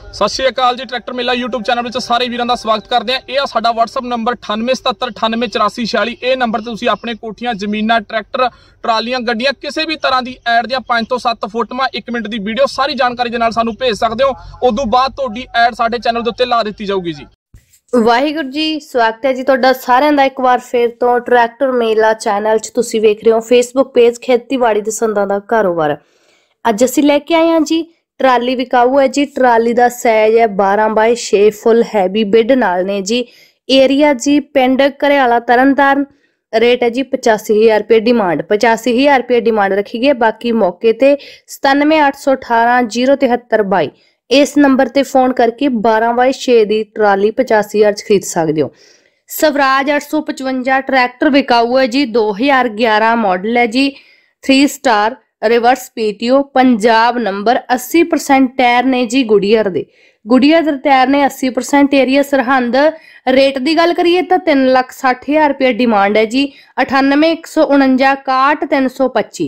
सत श्री अकाल जी। ट्रैक्टर मेला यूट्यूब चैनल में सारे वीरों का स्वागत करते हैं। यह साडा WhatsApp नंबर 9877988446। ये नंबर से तुसीं अपने कोठियां जमीनां ट्रैक्टर ट्रालियां गड्डियां किसी भी तरह की ऐड दी 5 तो 7 फोटोआं 1 मिनट की वीडियो सारी जानकारी के नाल सानूं भेज सकते हो। उदों बाद तुहाडी ऐड साडे चैनल के उत्ते ला दी जाऊगी जी। वाहिगुरू जी, स्वागत है जी तुहाडा सारिआं दा एक बार फिर तो ट्रैक्टर मेला चैनल च तुसीं वेख रहे हो फेसबुक पेज खेतीबाड़ी दे संदां दा कारोबार। अज असीं लैके आए हां जी ट्राली विकाऊ है जी। ट्राली दा साइज है 12x6 फुल हैवी बिड नाल ने जी। एरिया जी पिंड घरेआला तरनतारन। रेट है जी 85,000 रुपये डिमांड 85,000 रुपये डिमांड रखी गई। बाकी मौके ते 9781807322 इस नंबर ते फोन करके 12x6 दी ट्राली 85,000 खरीद सकते हो। स्वराज 855 ट्रैक्टर विकाऊ है जी। 2011 मॉडल है जी। 3 star reverse PTO Punjab number. 80% tyre ने जी गुडियर दे टायर ने 80%। एरिया सरहंद। रेट की गल करिए तो 3,60,000 रुपये डिमांड है जी। 9814961325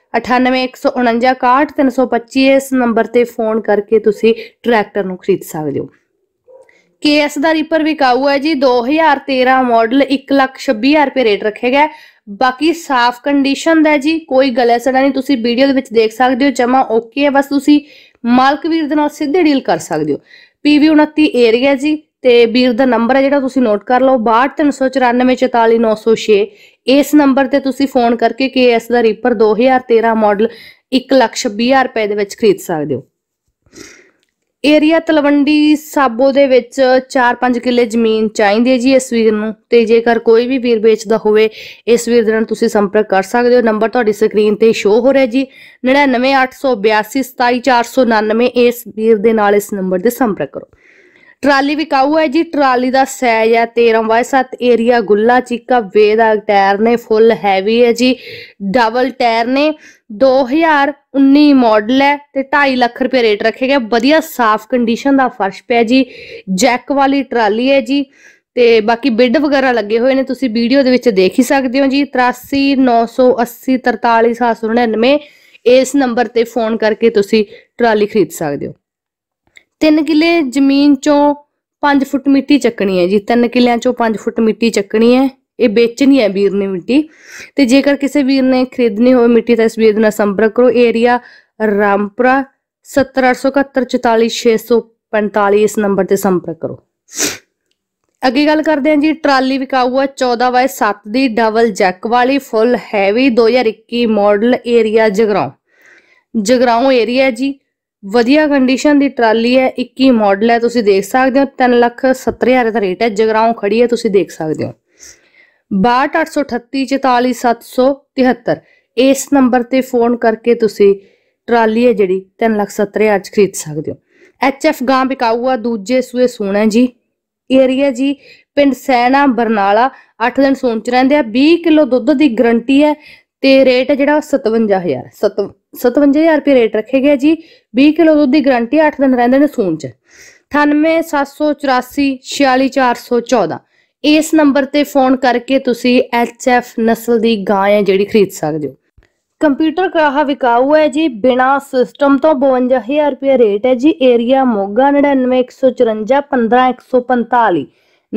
9814961325 इस नंबर ते फोन करके तुसी ट्रैक्टर नूं खरीद सकते हो। केएस दा रीपर विकाऊ है जी। 2013 मॉडल 1,26,000 रुपये रेट रखे गए। बाकी साफ कंडीशन दा जी, कोई गले सड़ा नहीं। तुसी वीडियो दे विच देख सकते हो, जमा ओके है। बस तुसी मालक वीर दे नाल सीधे डील कर सकते हो। PV 29 एरिया जी ते वीर दा नंबर है जिहड़ा तुसी नोट कर लो 6239444906। इस नंबर ते तुसी फोन करके केएस दा रीपर 2013 मॉडल 1,26,000 रुपए दे विच खरीद सकते हो। एरिया तलवंडी साबो दे विच 4-5 किले जमीन चाहिए है जी इस वीर नूं। ते जेकर कोई भी वीर बेचदा होवे इस वीर दे नाल तुसीं संपर्क कर सकते हो। नंबर तुहाडी स्क्रीन ते शो हो रहा जी 99,882,27,499। इस वीर दे नाल इस नंबर ते संपर्क करो। ट्राली विकाऊ है जी। ट्राली दा साइज है 13x7। एरिया गुल्ला चीका वेदा टायर ने फुल हैवी है जी। डबल टायर ने 2019 मॉडल है ते 2.5 लाख रुपए रेट रखे गए। वधिया साफ कंडीशन दा फर्श पे जी। जैक वाली ट्राली है जी ते बाकी बिड वगैरह लगे हुए ने, तुसी वीडियो दे विच देख ही सकते हो जी। 83,980,43,799 इस नंबर ते फोन करके तुसी ट्राली खरीद सकते हो। 3 किले जमीन चों 5 फुट मिट्टी चकनी है जी। 3 किलियां चों 5 फुट मिट्टी चकनी है। ये बेचनी है वीर ने मिट्टी। ते जेकर किसी वीर ने खरीदनी हो मिट्टी तो इस वीर नाल संपर्क करो। एरिया रामपुरा 70,874,44,645 इस नंबर ते संपर्क करो। अगे गल करते हैं जी ट्राली विकाऊ है 14x7 दी डबल जैक वाली full heavy 2021 model. Area Jagraon area जी। वधिया कंडीशन दी ट्राली है। 21 मॉडल है, तुसी देख सकते हो। 3,70,000 का रेट है। जगराओं खड़ी है, तुसी देख सकते हो। 62,838,44,773 इस नंबर ते फोन करके तुसी ट्राली है जिहड़ी 3,70,000 खरीद सकते हो। HF गां बिकाऊ है। दूजे सूए सूण है जी। एरिया जी पिंड सैना बरनाला। 8 दिन सूण च रहिंदे आ। 20 किलो दुध की गारंटी है ते रेट है जिहड़ा 57,000 रुपये रेट रखे गए जी। 20 किलो दुध की गारंटी 8 दिन रहिंदे ने सूण च। 98,784,46,414 इस नंबर ते फोन करके तुसी HF नस्ल की गां है जिहड़ी खरीद सकते हो। कंप्यूटर कराहा विकाऊ है जी। बिना सिस्टम तो 52,000 रुपये रेट है जी। एरिया मोगा 99,154,15,145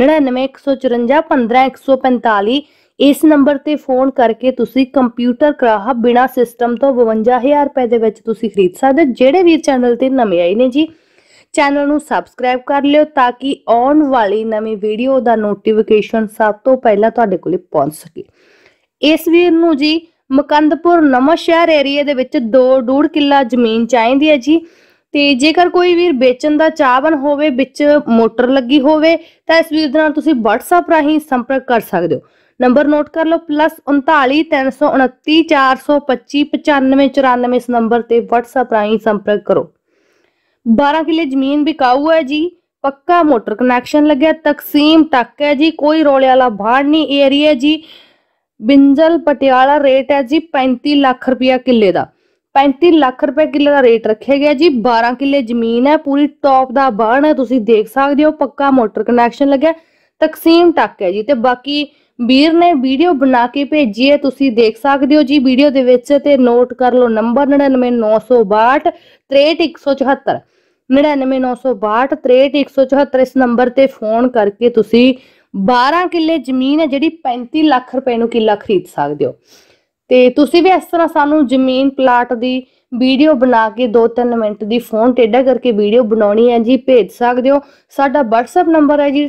99,154,15,145 इस नंबर ते फोन करके तुसी कंप्यूटर कराहा बिना सिस्टम तो 52,000 रुपए दे विच तुसी खरीद सकते। जेड़े वीर चैनल ते नवे आए ने जी चैनल नूं सबसक्राइब कर लियो ताकि आउण वाली नवी वीडियो दा नोटिफिकेशन सब तो पहला तुहाडे कोले पहुंच सके। इस वीर नूं जी मुकंदपुर नवांशहर एरिया दे विच 2.5 किला जमीन चाहिदी है जी। ते जेकर कोई वीर बेचण दा चाहवान होवे विच मोटर लगी होवे तां इस वीर दे नाल तुसी WhatsApp राहीं संपर्क कर सकदे हो। नंबर नोट कर लो +39 329 425 9594 इस नंबर ते WhatsApp राहीं संपर्क करो। 12 किले जमीन बिकाऊ है जी। पक्का मोटर कनैक्शन लगे। तकसीम तक है जी। कोई रोले वाला बाहर नहीं। एरिया जी बिंजल पटियाला। रेट है जी 35 लाख रुपया किले का। 35 लाख रुपए किले का रेट रखे गया जी। 12 किले जमीन है। पूरी टॉप का बाहर है, तुसी देख सकते हो। पक्का मोटर कनैक्शन लगे। तकसीम तक है जी। ते बाकी वीर ने वीडियो बना के भेजी है, तुसी देख सकते हो जी वीडियो दे विच। ते नोट कर लो नंबर 99,962,63,174 999262 ਇਸ ਨੰਬਰ ਤੇ ਫੋਨ ਕਰਕੇ ਤੁਸੀਂ 12 ਕਿੱਲੇ ਜ਼ਮੀਨ ਹੈ ਜਿਹੜੀ 35 ਲੱਖ ਰੁਪਏ ਨੂੰ ਕਿੱਲਾ ਖਰੀਦ ਸਕਦੇ ਹੋ। ਤੇ ਤੁਸੀਂ ਵੀ ਇਸ ਤਰ੍ਹਾਂ ਸਾਨੂੰ ਜ਼ਮੀਨ ਪਲਾਟ ਦੀ ਵੀਡੀਓ ਬਣਾ ਕੇ 2-3 ਮਿੰਟ ਦੀ ਫੋਨ ਟੇਢਾ ਕਰਕੇ ਵੀਡੀਓ ਬਣਾਉਣੀ ਹੈ ਜੀ, ਭੇਜ ਸਕਦੇ ਹੋ। ਸਾਡਾ WhatsApp ਨੰਬਰ ਹੈ ਜੀ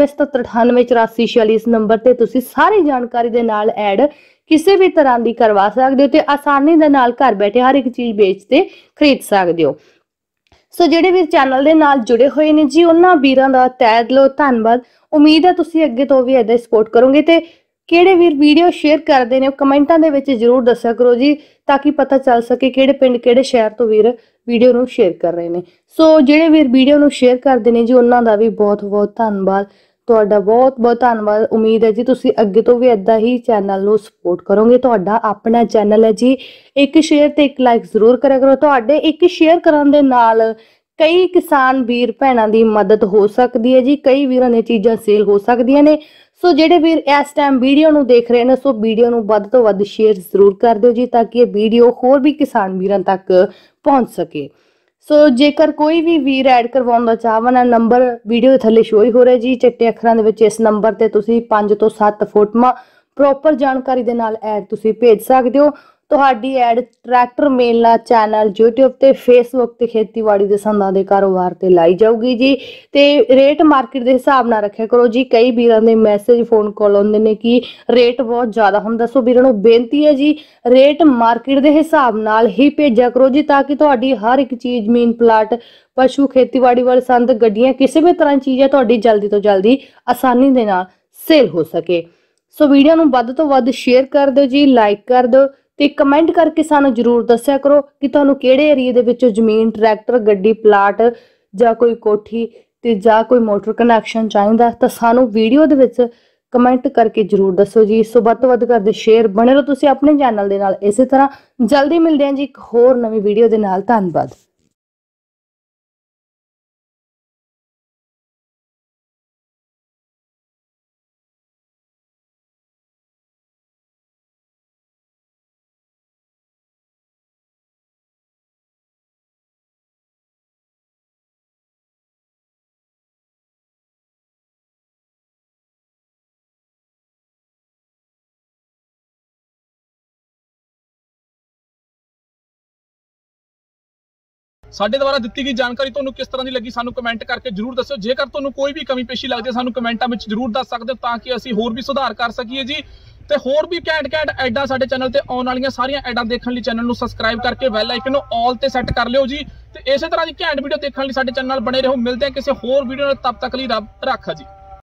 9877988446। ਇਸ ਨੰਬਰ ਤੇ ਤੁਸੀਂ ਸਾਰੀ ਜਾਣਕਾਰੀ ਦੇ ਨਾਲ ਐਡ ਕਿਸੇ ਵੀ ਤਰ੍ਹਾਂ ਦੀ ਕਰਵਾ ਸਕਦੇ ਹੋ ਤੇ ਆਸਾਨੀ ਦੇ ਨਾਲ ਘਰ ਬੈਠੇ ਹਰ ਇੱਕ ਚੀਜ਼ ਵੇਚ ਤੇ ਖਰੀਦ ਸਕਦੇ ਹੋ। ਸੋ ਜਿਹੜੇ ਵੀਰ ਚੈਨਲ ਦੇ ਨਾਲ ਜੁੜੇ ਹੋਏ ਨੇ ਜੀ, ਉਹਨਾਂ ਵੀਰਾਂ ਦਾ ਤਹਿ ਦਿਲੋਂ ਧੰਨਵਾਦ। ਉਮੀਦ ਹੈ ਤੁਸੀਂ ਅੱਗੇ ਤੋਂ ਵੀ ਏਦਾਂ ਸਪੋਰਟ ਕਰੋਗੇ ਤੇ ਕਿਹੜੇ ਵੀਰ ਵੀਡੀਓ ਸ਼ੇਅਰ ਕਰਦੇ ਨੇ ਕਮੈਂਟਾਂ ਦੇ ਵਿੱਚ ਜ਼ਰੂਰ ਦੱਸਿਆ ਕਰੋ ਜੀ, ਤਾਂ ਕਿ ਪਤਾ ਚੱਲ ਸਕੇ ਕਿਹੜੇ ਪਿੰਡ ਕਿਹੜੇ ਸ਼ਹਿਰ ਤੋਂ ਵੀਰ ਵੀਡੀਓ ਨੂੰ ਸ਼ੇਅਰ ਕਰ ਰਹੇ ਨੇ। ਸੋ ਜਿਹੜੇ ਵੀਰ ਵੀਡੀਓ ਨੂੰ ਸ਼ੇਅਰ ਕਰਦੇ ਨੇ ਜੀ, ਉਹਨਾਂ ਦਾ ਵੀ ਬਹੁਤ ਬਹੁਤ ਧੰਨਵਾਦ, ਤੁਹਾਡਾ ਬਹੁਤ ਬਹੁਤ ਧੰਨਵਾਦ। ਉਮੀਦ ਹੈ ਜੀ ਤੁਸੀਂ ਅੱਗੇ ਤੋਂ ਵੀ ਏਦਾਂ ਹੀ ਚੈਨਲ ਨੂੰ ਸਪੋਰਟ ਕਰੋਗੇ। ਤੁਹਾਡਾ ਆਪਣਾ ਚੈਨਲ ਹੈ ਜੀ, ਇੱਕ ਸ਼ੇਅਰ ਤੇ ਇੱਕ ਲਾਈਕ ਜ਼ਰੂਰ ਕਰਿਆ ਕਰੋ। ਤੁਹਾਡੇ ਇੱਕ ਸ਼ੇਅਰ ਕਰਨ ਦੇ ਨਾਲ ਕਈ ਕਿਸਾਨ ਵੀਰ ਭੈਣਾਂ ਦੀ ਮਦਦ ਹੋ ਸਕਦੀ ਹੈ ਜੀ, ਕਈ ਵੀਰਾਂ ਦੀਆਂ ਚੀਜ਼ਾਂ ਸੇਲ ਹੋ ਸਕਦੀਆਂ ਨੇ। ਸੋ ਜਿਹੜੇ ਵੀਰ ਇਸ ਟਾਈਮ ਵੀਡੀਓ ਨੂੰ ਦੇਖ ਰਹੇ ਨੇ, ਸੋ ਵੀਡੀਓ ਨੂੰ ਵੱਧ ਤੋਂ ਵੱਧ ਸ਼ੇਅਰ ਜ਼ਰੂਰ ਕਰ ਦਿਓ ਜੀ, ਤਾਂ ਕਿ ਇਹ ਵੀਡੀਓ ਹੋਰ ਵੀ ਕਿਸਾਨ ਵੀਰਾਂ ਤੱਕ ਪਹੁੰਚ ਸਕੇ। ਸੋ ਜੇਕਰ ਕੋਈ ਵੀ ਵੀਰ ਐਡ ਕਰਵਾਉਣ ਦਾ ਚਾਹਵਾਨ ਹੈ, ਨੰਬਰ ਵੀਡੀਓ ਦੇ ਥੱਲੇ ਸ਼ੋ ਹੀ ਹੋ ਰਿਹਾ ਜੀ ਚਿੱਟੇ ਅੱਖਰਾਂ ਦੇ ਵਿੱਚ। ਇਸ ਨੰਬਰ ਤੇ ਤੁਸੀਂ 5 ਤੋਂ 7 ਫੋਟੋਆਂ ਪ੍ਰੋਪਰ ਜਾਣਕਾਰੀ ਦੇ ਨਾਲ ਐਡ ਤੁਸੀਂ ਭੇਜ ਸਕਦੇ ਹੋ। ਤੁਹਾਡੀ ਐਡ ਟਰੈਕਟਰ ਮੇਲਾ ਚੈਨਲ YouTube ਤੇ Facebook ਤੇ ਖੇਤੀਬਾੜੀ ਦੇ ਸੰਦਾਂ ਦੇ ਕਾਰੋਬਾਰ ਤੇ ਲਾਈ ਜਾਊਗੀ ਜੀ। ਤੇ ਰੇਟ ਮਾਰਕੀਟ ਦੇ ਹਿਸਾਬ ਨਾਲ ਰੱਖਿਆ ਕਰੋ ਜੀ। ਕਈ ਵੀਰਾਂ ਦੇ ਮੈਸੇਜ ਫੋਨ ਕਾਲ ਆਉਂਦੇ ਨੇ ਕਿ ਰੇਟ ਬਹੁਤ ਜ਼ਿਆਦਾ ਹੁੰਦਾ। ਸੋ ਵੀਰਾਂ ਨੂੰ ਬੇਨਤੀ ਹੈ ਜੀ, ਰੇਟ ਮਾਰਕੀਟ ਦੇ ਹਿਸਾਬ ਨਾਲ ਹੀ ਭੇਜਿਆ ਕਰੋ ਜੀ, ਤਾਂ ਕਿ ਤੁਹਾਡੀ ਹਰ ਇੱਕ ਚੀਜ਼ ਜ਼ਮੀਨ ਪਲਾਟ ਪਸ਼ੂ ਖੇਤੀਬਾੜੀ ਵਾਲੇ ਸੰਦ ਗੱਡੀਆਂ ਕਿਸੇ ਵੀ ਤਰ੍ਹਾਂ ਦੀ ਚੀਜ਼ ਹੈ ਤੁਹਾਡੀ ਜਲਦੀ ਤੋਂ ਜਲਦੀ ਆਸਾਨੀ ਦੇ ਨਾਲ ਸੇਲ ਹੋ ਸਕੇ। ਸੋ ਵੀਡੀਓ ਨੂੰ ਵੱਧ ਤੋਂ ਵੱਧ ਸ਼ੇਅਰ ਕਰ ਦਿਓ ਜੀ, ਲਾਈਕ ਕਰ ਦਿਓ ਤੇ ਕਮੈਂਟ ਕਰਕੇ ਸਾਨੂੰ ਜਰੂਰ ਦੱਸਿਆ ਕਰੋ ਕਿ ਤੁਹਾਨੂੰ ਕਿਹੜੇ ਏਰੀਆ ਦੇ ਵਿੱਚੋਂ ਜ਼ਮੀਨ, ਟਰੈਕਟਰ, ਗੱਡੀ, ਪਲਾਟ ਜਾਂ ਕੋਈ ਕੋਠੀ ਤੇ ਜਾਂ ਕੋਈ ਮੋਟਰ ਕਨੈਕਸ਼ਨ ਚਾਹੀਦਾ, ਤਾਂ ਸਾਨੂੰ ਵੀਡੀਓ ਦੇ ਵਿੱਚ ਕਮੈਂਟ ਕਰਕੇ ਜਰੂਰ ਦੱਸੋ ਜੀ। ਸੋ ਵੱਧ ਤੋਂ ਵੱਧ ਕਰਦੇ ਸ਼ੇਅਰ ਬਣੇ ਰਹੋ ਤੁਸੀਂ ਆਪਣੇ ਚੈਨਲ ਦੇ ਨਾਲ। ਇਸੇ ਤਰ੍ਹਾਂ ਜਲਦੀ ਮਿਲਦੇ ਹਾਂ ਜੀ ਇੱਕ ਹੋਰ ਨਵੀਂ ਵੀਡੀਓ ਦੇ ਨਾਲ। ਧੰਨਵਾਦ। ਸਾਡੇ ਦੁਆਰਾ ਦਿੱਤੀ ਗਈ ਜਾਣਕਾਰੀ ਤੁਹਾਨੂੰ ਕਿਸ ਤਰ੍ਹਾਂ ਦੀ ਲੱਗੀ, ਸਾਨੂੰ ਕਮੈਂਟ ਕਰਕੇ ਜਰੂਰ ਦੱਸਿਓ। ਜੇਕਰ ਤੁਹਾਨੂੰ ਕੋਈ ਵੀ ਕਮੀ ਪੇਸ਼ੀ ਲੱਗਦੀ ਹੈ, ਸਾਨੂੰ ਕਮੈਂਟਾਂ ਵਿੱਚ ਜਰੂਰ ਦੱਸ ਸਕਦੇ ਹੋ, ਤਾਂ ਕਿ ਅਸੀਂ ਹੋਰ ਵੀ ਸੁਧਾਰ ਕਰ ਸਕੀਏ ਜੀ। ਤੇ ਹੋਰ ਵੀ ਘੈਂਟ ਐਡਾਂ ਸਾਡੇ ਚੈਨਲ ਤੇ ਆਉਣ ਵਾਲੀਆਂ ਸਾਰੀਆਂ ਐਡਾਂ ਦੇਖਣ ਲਈ ਚੈਨਲ ਨੂੰ ਸਬਸਕ੍ਰਾਈਬ ਕਰਕੇ ਬੈਲ ਆਈਕਨ ਨੂੰ ਆਲ ਤੇ ਸੈੱਟ ਕਰ ਲਿਓ ਜੀ। ਤੇ ਇਸੇ ਤਰ੍ਹਾਂ ਦੀ ਘੈਂਟ ਵੀਡੀਓ ਦੇਖਣ ਲਈ ਸਾਡੇ ਚੈਨਲ ਨਾਲ ਬਣੇ ਰਹੋ। ਮਿਲਦੇ ਹਾਂ ਕਿਸੇ ਹੋਰ ਵੀਡੀਓ ਨਾਲ, ਤਬ ਤੱਕ ਲਈ ਰੱਬ ਰਾਖਾ ਜੀ।